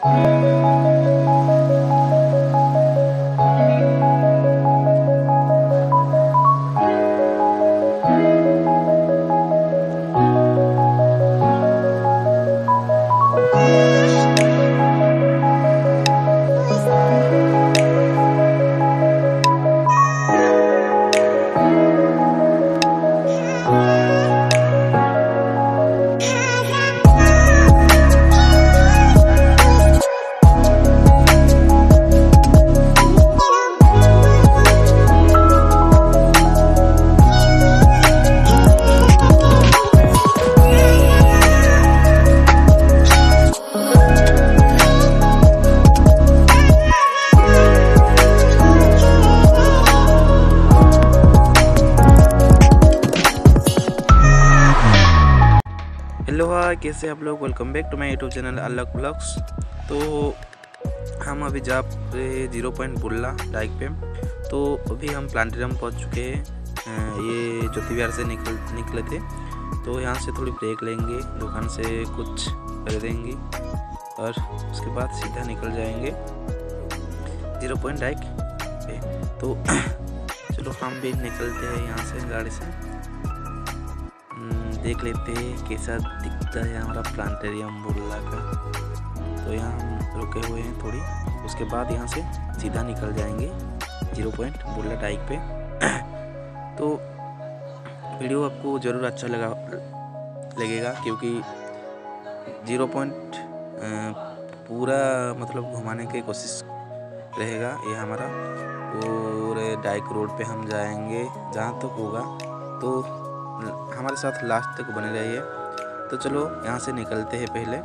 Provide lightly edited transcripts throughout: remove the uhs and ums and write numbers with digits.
Hello भाई, कैसे आप लोग। Welcome back to my YouTube channel अलग ब्लॉग्स। तो हम अभी जा रहे 0 पॉइंट बुर्ला डाइक पे। तो अभी हम प्लांटेरियम पहुंच चुके हैं। ये ज्योति विहार से निकले थे। तो यहाँ से थोड़ी ब्रेक लेंगे, दुकान से कुछ खरीदेंगे और उसके बाद सीधा निकल जाएंगे 0 पॉइंट डाइक पे। तो चलो हम भी निकलते हैं यहाँ से गाड़ी से, देख लेते हैं कैसा दिखता है हमारा प्लांटेरियम बुर्ला का। तो यहाँ हम रुके हुए हैं थोड़ी, उसके बाद यहाँ से सीधा निकल जाएंगे 0 पॉइंट बुर्ला डाइक पे। तो वीडियो आपको ज़रूर अच्छा लगेगा क्योंकि 0 पॉइंट पूरा मतलब घुमाने की कोशिश रहेगा। ये हमारा पूरे डाइक रोड पे हम जाएंगे जहाँ तक होगा। तो हमारे साथ लास्ट तक बने रहिए। तो चलो यहाँ से निकलते हैं पहले।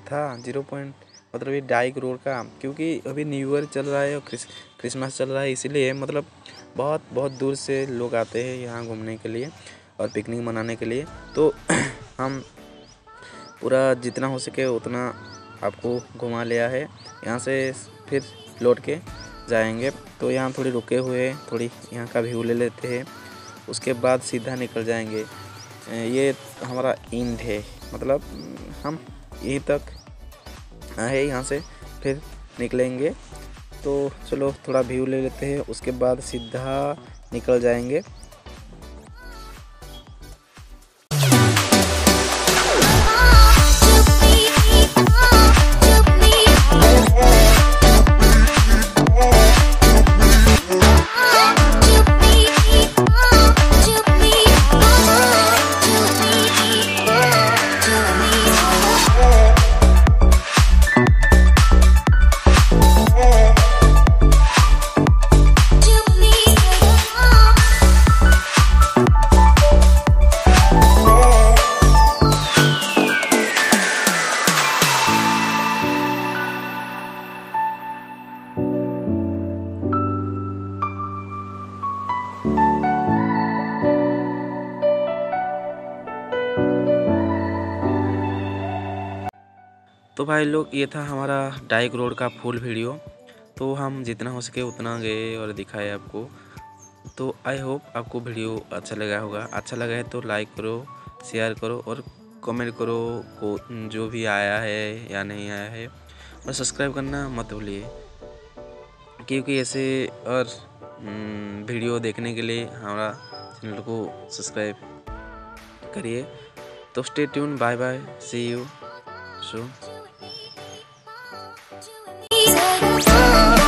था 0 पॉइंट, मतलब ये डाइक रोड का, क्योंकि अभी न्यू ईयर चल रहा है और क्रिसमस चल रहा है, इसीलिए मतलब बहुत बहुत दूर से लोग आते हैं यहाँ घूमने के लिए और पिकनिक मनाने के लिए। तो हम पूरा जितना हो सके उतना आपको घुमा लिया है। यहाँ से फिर लौट के जाएंगे, तो यहाँ थोड़ी रुके हुए थोड़ी यहाँ का व्यू ले लेते हैं, उसके बाद सीधा निकल जाएंगे। ये हमारा एंड है, मतलब हम यहीं तक आए, यहाँ से फिर निकलेंगे। तो चलो थोड़ा व्यू ले लेते हैं, उसके बाद सीधा निकल जाएंगे। तो भाई लोग, ये था हमारा डाइक रोड का फुल वीडियो। तो हम जितना हो सके उतना गए और दिखाए आपको। तो आई होप आपको वीडियो अच्छा लगा होगा। अच्छा लगा है तो लाइक करो, शेयर करो और कमेंट करो को जो भी आया है या नहीं आया है, और सब्सक्राइब करना मत भूलिए, क्योंकि ऐसे और वीडियो देखने के लिए हमारा चैनल को सब्सक्राइब करिए। तो stay tune, bye bye, see you soon.